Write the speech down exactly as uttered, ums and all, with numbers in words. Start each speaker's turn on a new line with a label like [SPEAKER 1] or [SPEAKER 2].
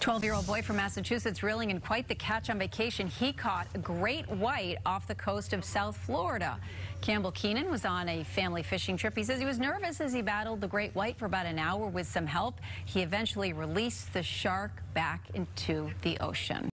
[SPEAKER 1] twelve-year-old boy from Massachusetts reeling in quite the catch on vacation. He caught a great white off the coast of South Florida. Campbell Keenan was on a family fishing trip. He says he was nervous as he battled the great white for about an hour. With some help, he eventually released the shark back into the ocean.